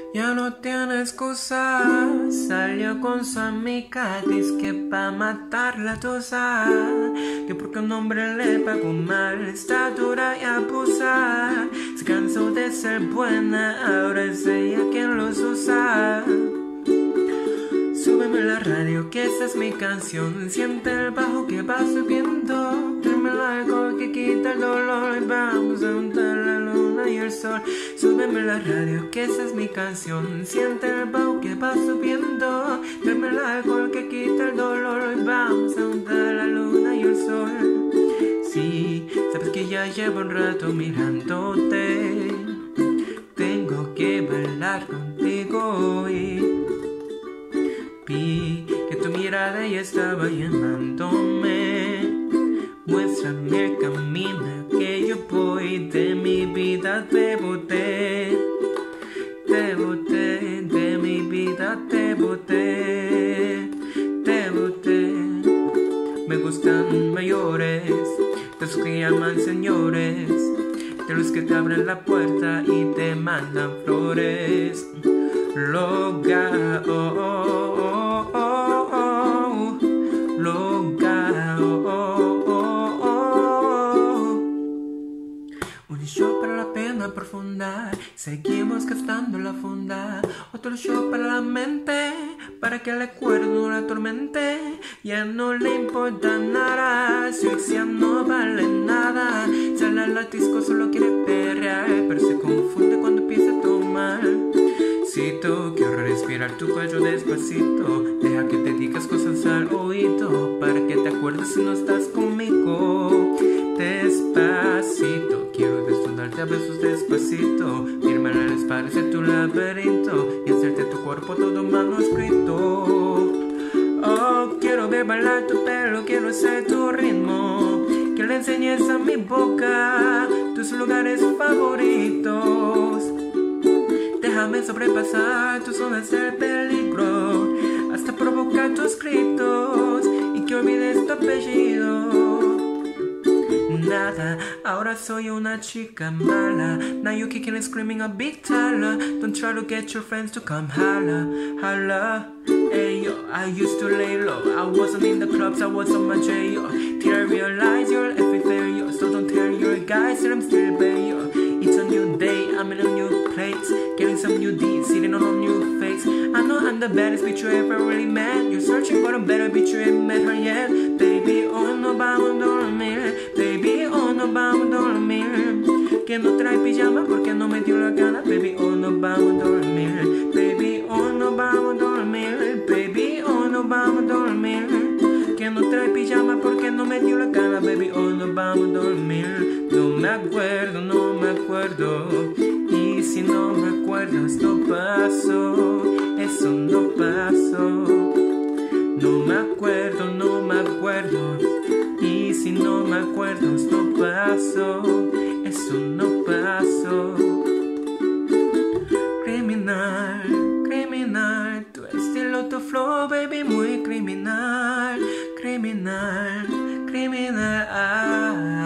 Ya no tiene excusa, salió con su amiga, dice que pa' matar la tosa, que porque un hombre le pagó mal, está dura y abusa, se cansó de ser buena, ahora es ella quien los usa. Súbeme la radio, que esta es mi canción. Siente el bajo que va subiendo. Tráeme el alcohol que quita el dolor. Vamos a juntar la luna y el sol. Súbeme la radio, que esta es mi canción. Siente el bajo que va subiendo. Tráeme el alcohol que quita el dolor. Vamos a juntar la luna y el sol. Sí, sabes que ya llevo un rato mirándote. Tengo que bailar contigo hoy. Vi que tu mirada ya estaba llamándome. Muéstrame el camino que yo voy. De mi vida te boté. Te boté, de mi vida te boté. Te boté. Me gustan mayores, de los que llaman señores, de los que te abren la puerta y te mandan flores. Loca, oh, oh, oh, oh, oh. Loca, oh, oh, oh, oh. Un show para la pena profunda, seguimos gastando la funda. Otro show para la mente, para que el recuerdo no la atormente. Ya no le importa nada, su ex ya no vale nada. Sale al disco, solo quiere perrear, pero se confunde cuando empieza a tomar. Quiero respirar tu cuello despacito. Deja que te digas cosas al oído, para que te acuerdes si no estás conmigo. Despacito, quiero desnudarte a besos despacito. Firmar en la espalda de tu laberinto y hacerte tu cuerpo todo manuscrito. Oh, quiero ver bailar tu pelo, quiero ser tu ritmo. Que le enseñes a mi boca tus lugares favoritos. Déjame sobrepasar tus zonas de peligro, hasta provocar tus gritos y que olvides tu apellido. Nada, ahora soy una chica mala. Now you kicking and screaming a big tala. Don't try to get your friends to come holla, holla. Hey yo, I used to lay low. I wasn't in the clubs, I was on my J yo. Till I realize you're everywhere yo. So don't tell your guys that I'm still bad yo. It's a new day, I'm in a new place, getting some new deeds, sitting on a new face. I know I'm the baddest bitch you ever really met. You're searching for a better bitch, you ain't met her yet. Baby, oh no vamos a dormir. Baby, oh no vamos a dormir. Que no trae pijama porque no me dio la gana. Baby, oh no vamos a dormir. Baby, oh no vamos a dormir. Baby, oh no vamos a dormir. Que no trae pijama porque no me dio la gana. Baby, oh no vamos a dormir. No me acuerdo, no me acuerdo. Y si no me acuerdo, esto pasó. Eso no pasó. No me acuerdo, no me acuerdo. Y si no me acuerdo, esto pasó. Eso no pasó. Criminal, criminal. Tu estilo, tu flow, baby, muy criminal. Criminal, criminal.